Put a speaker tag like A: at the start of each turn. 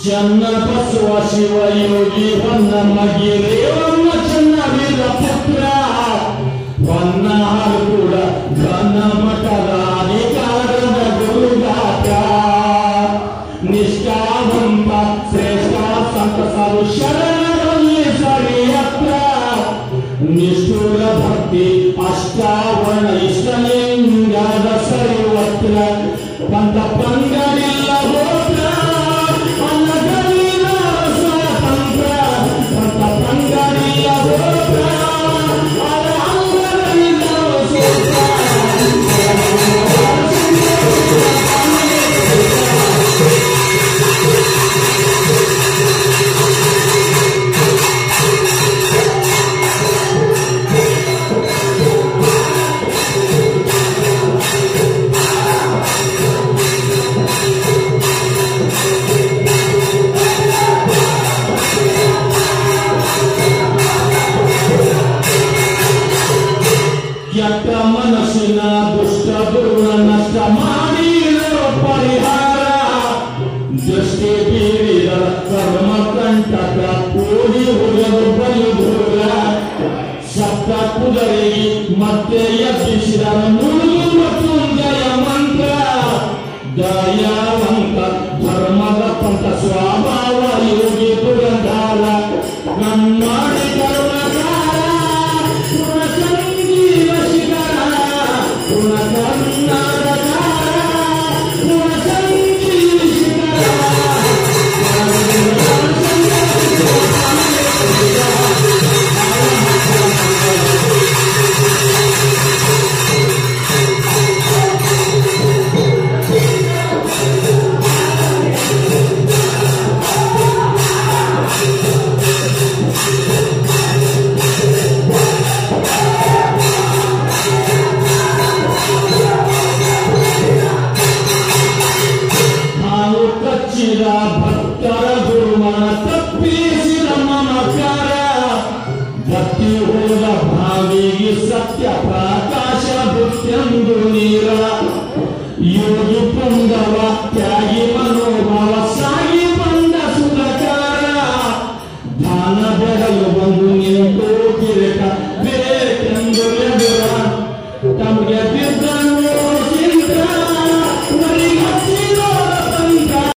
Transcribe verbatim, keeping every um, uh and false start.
A: ಚನ್ನಬಸವ ಶಿವಯೋಗಿ ಹೊನ್ನಮ್ಮಗಿರಿ ಒಮ್ಮ ಚನ್ನವೀರ ಪುತ್ರ ಹೊನ್ನಾರು ಕೂಡ ಘನ ಮಠದ ಅಧಿಕಾರದ ಗುರುಗಾತ ನಿಷ್ಠಾವಂತ ಶ್ರೇಷ್ಠ ಸಂತಸರು ಶರಣರಲ್ಲಿ ಸರಿಯತ್ರ ನಿಷ್ಠುರ ಭಕ್ತಿ ಅಷ್ಟಾವರಣ ಇಷ್ಟಲಿಂಗದ ಸರ್ವತ್ರ ಪಂಥ ಪಂಗಡಿಲ್ಲ ಹೋತ್ರ ಅನ್ನಗಲಿನ ಸ್ವತಂತ್ರ ಪಂಥ ಪಂಗಡಿಲ್ಲ ಹೋತ್ರ ಅದ ಅಂಗಗಳಿಲ್ಲ ಕೆಟ್ಟ ಮನಸ್ಸಿನ ದುಷ್ಟ ದುರ್ಗುಣ ನಷ್ಟ ಮಾಡಿರೋ ಪರಿಹಾರ ದೃಷ್ಟಿ ಬೀರಿದ ಕರ್ಮ ಕಂಟಕ ಕೂಡಿ ಹುಡುಗರು ಬಲು ದೂರ ಸಪ್ತ ಕುದರಿ ಮತ್ತೆ ಎಬ್ಬಿಸಿದ ನುಡಿದು ಮೃತ್ಯುಂಜಯ ಮಂತ್ರ ದಯಾವಂತ ಧರ್ಮದ ಪಂಥ ಸ್ವಭಾವ ಯೋಗಿ ಪುರಂದಾರ ನಮ್ಮಾಡಿ ಕರುಣಕಾರ ಭಕ್ತರ ಗುರುಮನ ತಪ್ಪಿಸಿದ ಮಮಕಾರ ಭಕ್ತಿ ಹೋದ ಭಾವಿಗೆ ಸತ್ಯ